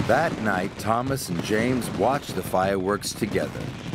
That night, Thomas and James watched the fireworks together.